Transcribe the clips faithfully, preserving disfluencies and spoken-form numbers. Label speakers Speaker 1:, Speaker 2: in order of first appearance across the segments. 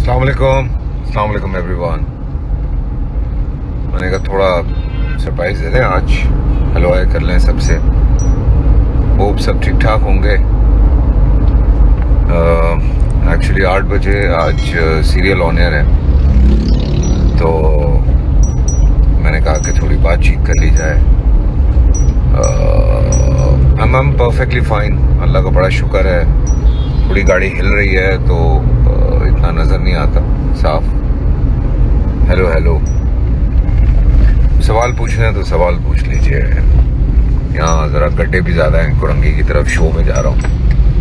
Speaker 1: अस्सलाम वालेकुम अस्सलाम वालेकुम एवरीवन। मैंने कहा थोड़ा सरप्राइज दे दें आज, हेलो हाय कर लें सबसे। होप सब ठीक ठाक होंगे। एक्चुअली आठ बजे आज सीरियल ऑन एयर है, तो मैंने कहा कि थोड़ी बातचीत कर ली जाए। I am perfectly fine, Allah का बड़ा शुक्र है। थोड़ी गाड़ी हिल रही है तो इतना नज़र नहीं आता साफ। हेलो हेलो, सवाल पूछना है तो सवाल पूछ लीजिए। यहाँ ज़रा गड्ढे भी ज़्यादा हैं, कुरंगी की तरफ शो में जा रहा हूँ।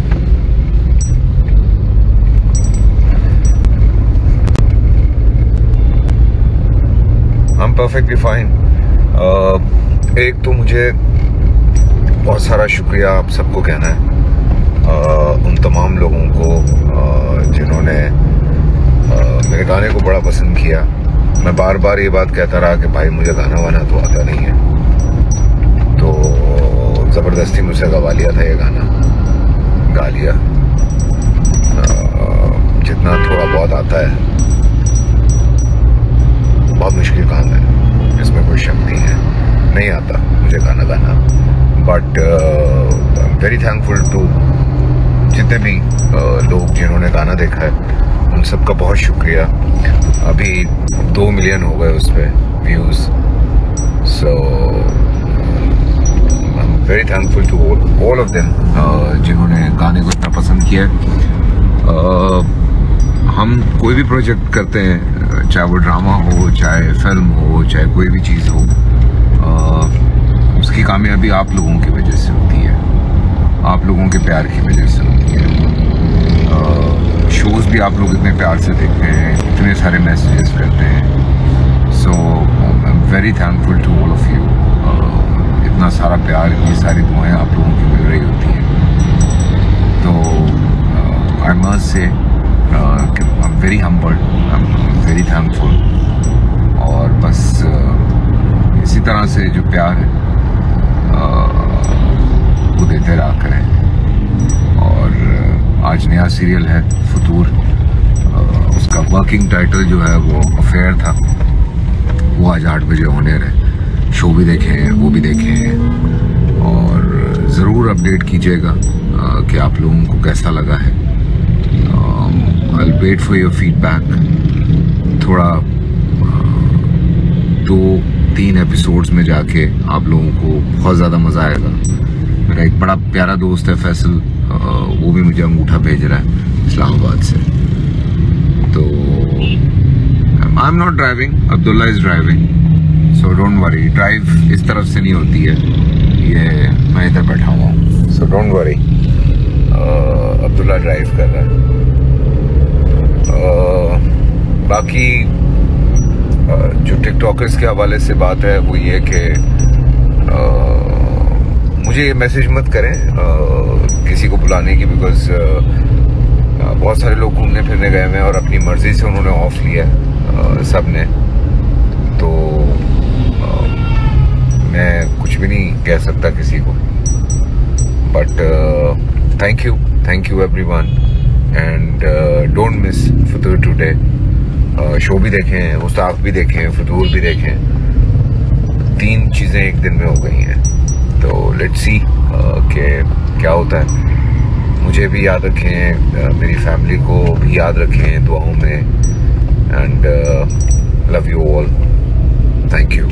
Speaker 1: हम परफेक्टली फाइन। एक तो मुझे बहुत सारा शुक्रिया आप सबको कहना है, uh, उन तमाम लोगों को uh, जिन्होंने uh, मेरे गाने को बड़ा पसंद किया। मैं बार बार ये बात कहता रहा कि भाई मुझे गाना वाना तो आता नहीं है, तो ज़बरदस्ती मुझसे गवा लिया था ये गाना, गा लिया। uh, जितना थोड़ा बहुत आता है, बहुत मुश्किल काम है, इसमें कोई शक नहीं है, नहीं आता मुझे गाना गाना। But I am very thankful to जितने भी uh, लोग जिन्होंने गाना देखा है, उन सबका बहुत शुक्रिया। अभी दो मिलियन हो गए उस पर views, so I am very thankful to all of them जिन्होंने गाने को इतना पसंद किया है। uh, हम कोई भी प्रोजेक्ट करते हैं, चाहे वो ड्रामा हो, चाहे फिल्म हो, चाहे कोई भी चीज़ हो, uh, उसकी कामयाबी आप लोगों की वजह से होती है, आप लोगों के प्यार की वजह से होती है। शोज़ uh, भी आप लोग इतने प्यार से देखते हैं, इतने सारे मैसेजेस करते हैं। So I am very thankful to all of you. इतना सारा प्यार, इतनी सारी दुआएं आप लोगों की मिल रही होती हैं, तो I must say I am very humbled, I am very thankful. और बस uh, इसी तरह से जो प्यार है वो देते रहा करें। और आज नया सीरियल है फतूर, उसका वर्किंग टाइटल जो है वो अफेयर था, वो आज आठ बजे ऑन एयर है। शो भी देखें, वो भी देखें, और ज़रूर अपडेट कीजिएगा कि आप लोगों को कैसा लगा है। I will wait for your feedback. थोड़ा दो तीन एपिसोड्स में जाके आप लोगों को बहुत ज़्यादा मज़ा आएगा। मेरा एक बड़ा प्यारा दोस्त है फैसल, वो भी मुझे अंगूठा भेज रहा है इस्लामाबाद से। तो I am not driving, Abdullah is driving, so don't worry. Drive इस तरफ से नहीं होती है, ये मैं इधर बैठा हुआ हूँ, so don't worry. Abdullah drive कर रहा है। uh, बाकी जो टिकटॉकर्स के हवाले से बात है वो ये कि मुझे ये मैसेज मत करें आ, किसी को बुलाने की, बिकॉज बहुत सारे लोग घूमने फिरने गए हैं और अपनी मर्ज़ी से उन्होंने ऑफ लिया है सब ने, तो आ, मैं कुछ भी नहीं कह सकता किसी को। But thank you thank you everyone, and don't miss Fatoor today. Show भी देखें, मुस्ताक भी देखें, फतूर भी देखें। तीन चीज़ें एक दिन में हो गई हैं, तो लेट्स सी कि क्या होता है। मुझे भी याद रखें, uh, मेरी फैमिली को भी याद रखें दुआओं में, and love you all, thank you.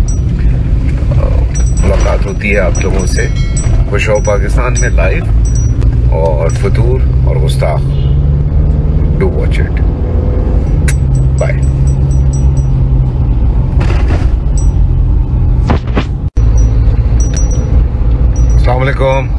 Speaker 1: मुलाकात होती है आप लोगों से खुश हो पाकिस्तान में लाइव, और फतूर और Mustaq, do watch it. Bye. अस्सलाम वालेकुम।